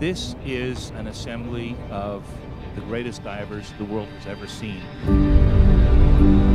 This is an assembly of the greatest divers the world has ever seen.